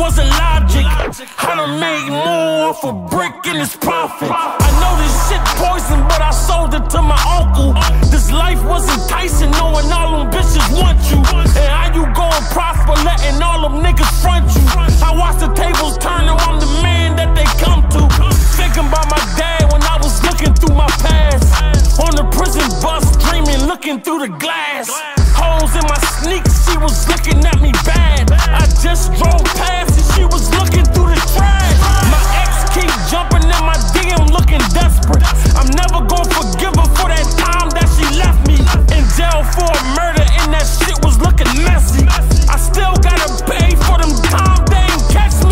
wasn't logic. I done made more off a brick in this profit. I know this shit poison, but I sold it to my uncle. This life was enticing, knowing all them bitches want you. And how you gon' prosper, letting all them niggas front you. I watch the tables turn and I'm the man that they come to. Thinking about my dad when I was looking through my past. On the prison bus, dreaming, looking through the glass. Holes in my sneaks, she was looking at me bad. I just drove past and she was looking through the trash. My ex keep jumping in my DM looking desperate. I'm never gonna forgive her for that time that she left me in jail for a murder, and that shit was looking messy. I still gotta pay for them time they ain't catch me.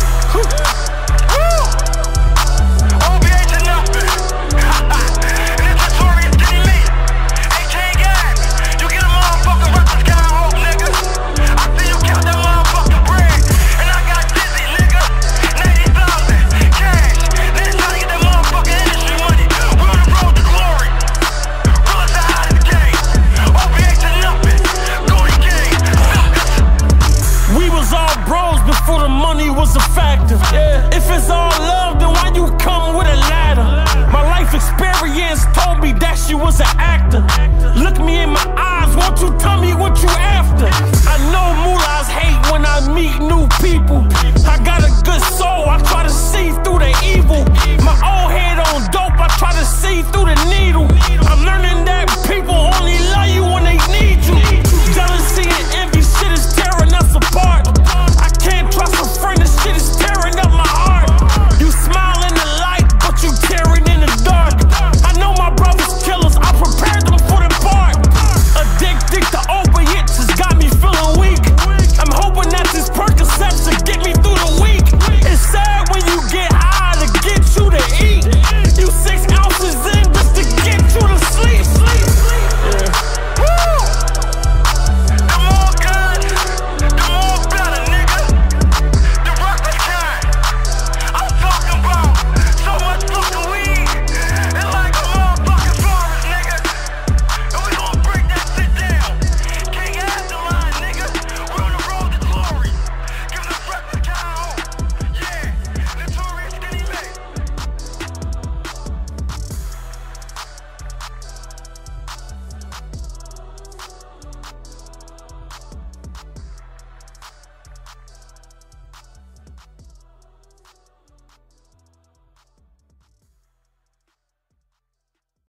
Before the money was a factor. If it's all love, then why you come with a ladder? My life experience told me that she was an actor. Look me in my eyes, won't you tell me what you after? I know mullahs hate when I meet new people. I got a good soul, I try to see through the evil. My old head on dope, I try to see through